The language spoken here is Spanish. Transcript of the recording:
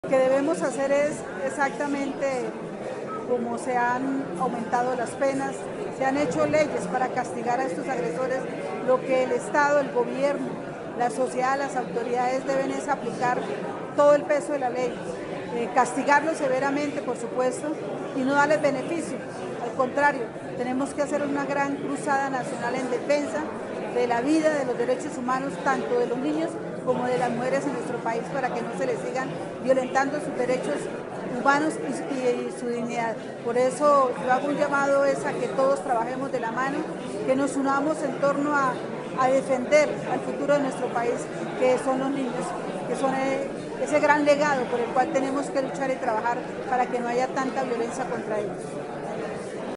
Lo que debemos hacer es exactamente como se han aumentado las penas, se han hecho leyes para castigar a estos agresores, lo que el Estado, el gobierno, la sociedad, las autoridades deben es aplicar todo el peso de la ley, castigarlos severamente, por supuesto, y no darles beneficio. Al contrario, tenemos que hacer una gran cruzada nacional en defensa de la vida, de los derechos humanos, tanto de los niños como de las mujeres en nuestro país, para que no se les sigan violentando sus derechos humanos y su dignidad. Por eso yo hago un llamado a que todos trabajemos de la mano, que nos unamos en torno a defender al futuro de nuestro país, que son los niños, que son ese gran legado por el cual tenemos que luchar y trabajar para que no haya tanta violencia contra ellos.